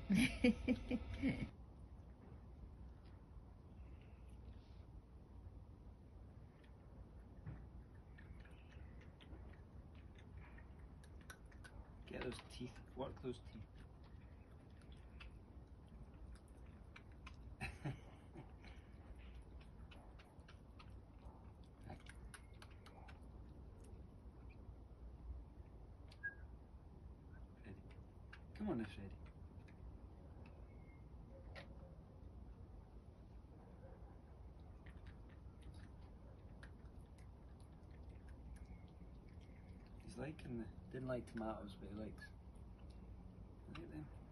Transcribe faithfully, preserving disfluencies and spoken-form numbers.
Get those teeth, work those teeth. Freddie. Come on now, Freddie. He's liking the, didn't like tomatoes, but he likes, I like them.